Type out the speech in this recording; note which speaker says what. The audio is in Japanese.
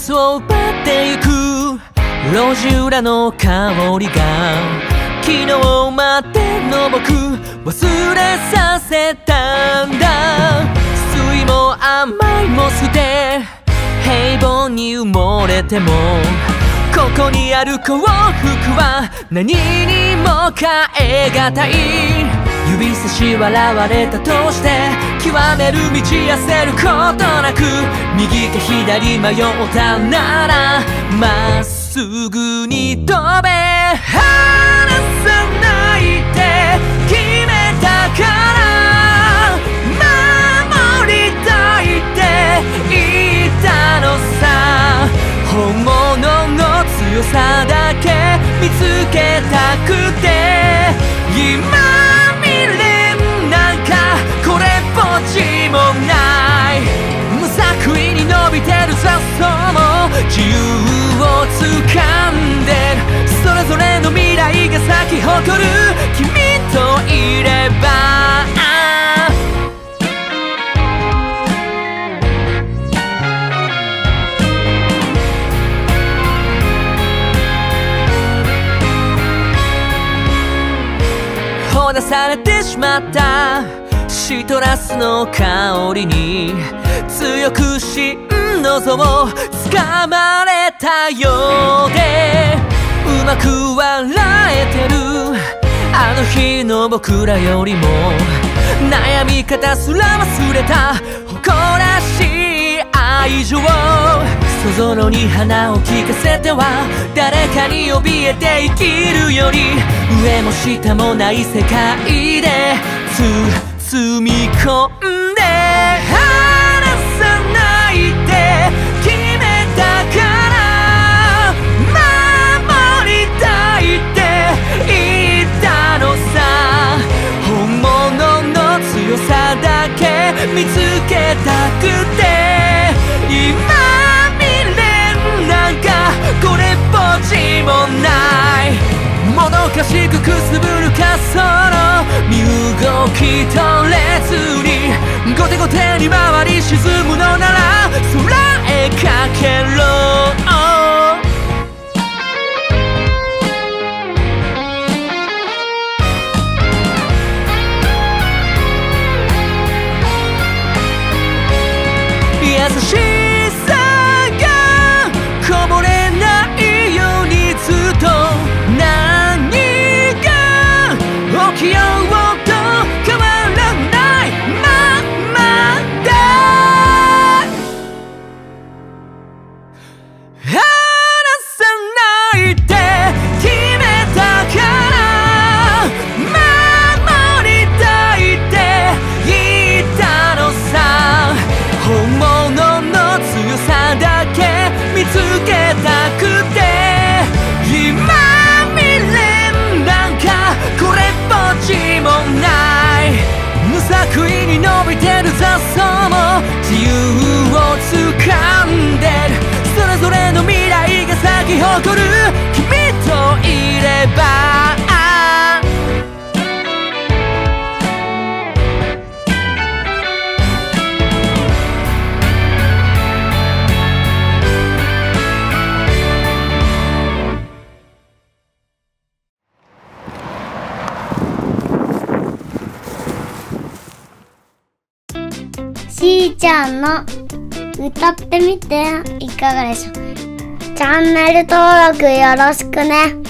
Speaker 1: スを奪ってゆく路地裏の香りが昨日までの僕忘れさせたんだ。酸いも甘いも捨て平凡に埋もれてもここにある幸福は何にも代え難い。指差し笑われたとして極める道焦ることなく右か左迷ったならまっすぐに飛べ。離さないって決めたから守りたいって言ったのさ。本物の強さだけ見つけたくて今未練なんかこれっぽっちもない。無作為に伸びてる雑草も自由を掴んでる。それぞれの未来が咲き誇る君といれば。放出されてしまったシトラスの香りに強く心の像を掴まれたようでうまく笑えてるあの日の僕らよりも悩み方すら忘れた誇らしい愛情。そぞろに花を聞かせては誰かに怯えて生きるより上も下もない世界で包み込んで離さないって決めたから守りたいって言ったのさ。本物の強さだけ見つけたくて今これっぽっちもないもどかしくくすぶる滑走の身動き取れずに後手後手に回り沈むのなら空へかけろ。優しさがこぼれないようにずっと何が起きようと変わらないままで離さないって決めたから守りたいって言ったのさ。本物の強さだけ見つけたくて今未練なんかこれっぽっちもない無作為に伸びてる雑草も自由を掴んでる。それぞれの未来が咲き誇る君といれば。
Speaker 2: しーちゃんの歌ってみていかがでしょうか。チャンネル登録よろしくね。